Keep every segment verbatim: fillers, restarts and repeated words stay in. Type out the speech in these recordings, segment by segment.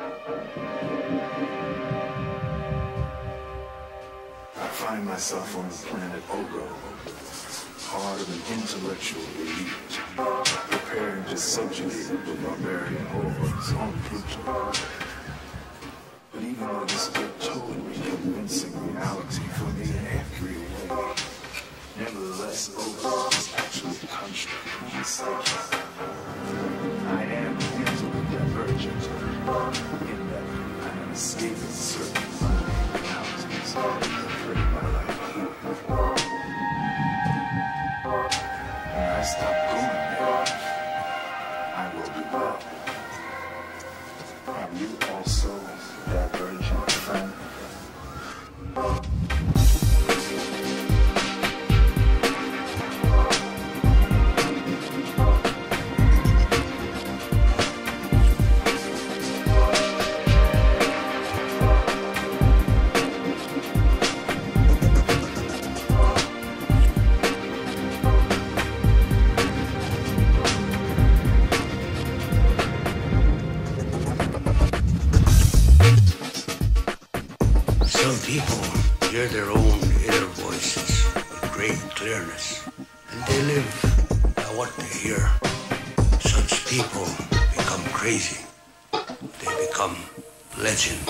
find myself on the planet Ogo, part of an intellectual elite, preparing to subjugate the barbarian hordes on Pluto. But even though this is a totally convincing reality for me in every way, nevertheless, Ogo is actually a construct of my psyche. I am mentally divergent, in that I am escaping certain mundane realities that hurt my life here. When I stop going there, I will be well. Are you also divergent, friend? People hear their own inner voices with great clearness, and they live by what they hear. Such people become crazy. They become legend.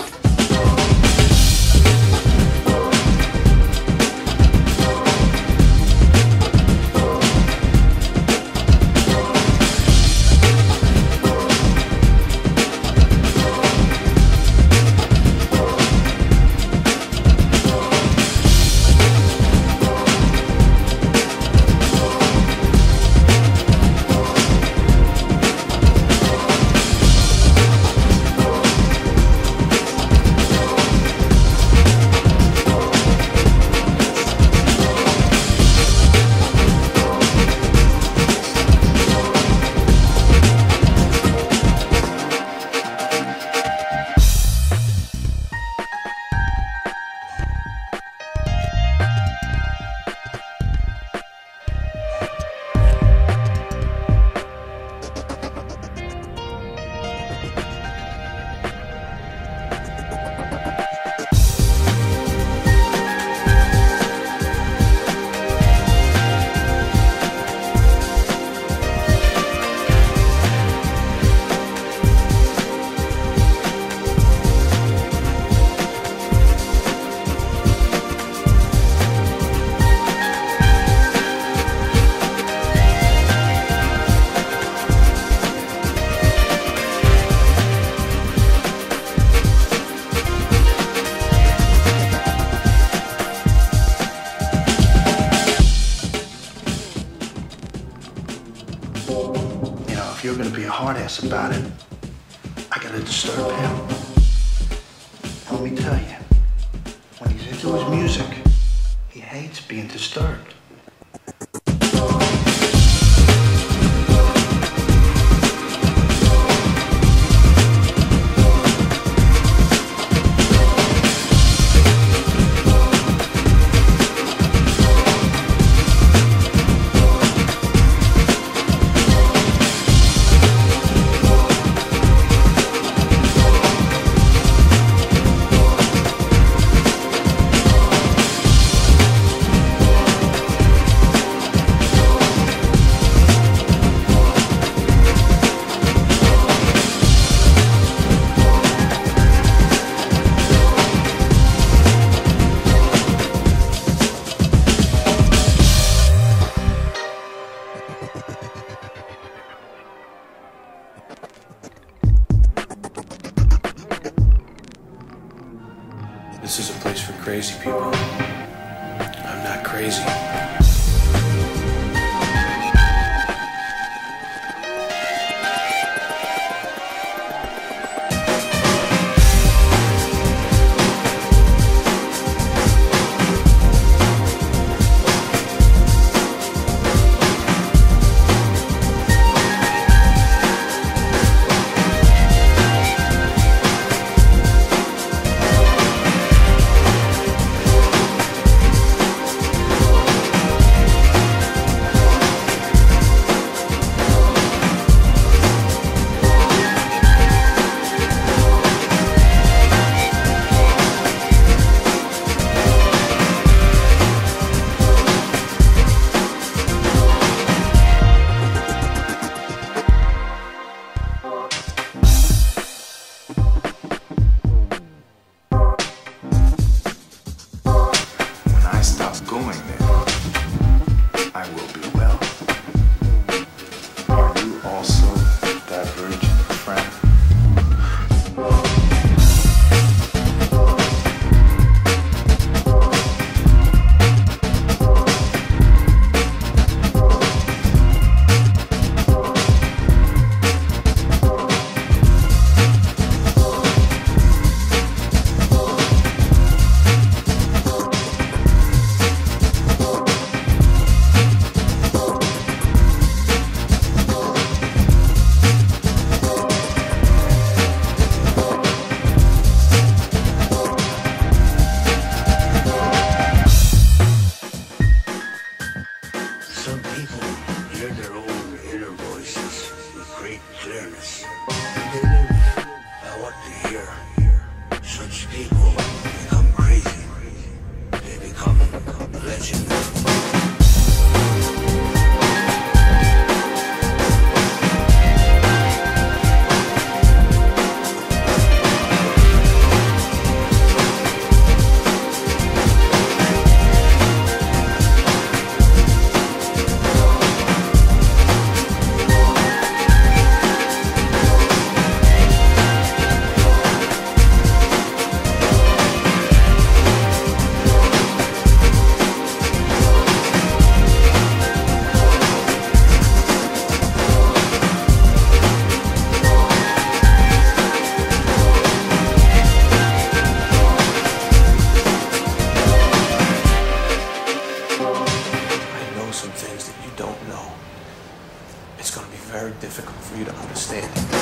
If you're gonna be a hard ass about it, I gotta disturb him. And let me tell you, when he's into his music, he hates being disturbed. This is a place for crazy people. I'm not crazy. imagine. Some things that you don't know. It's going to be very difficult for you to understand.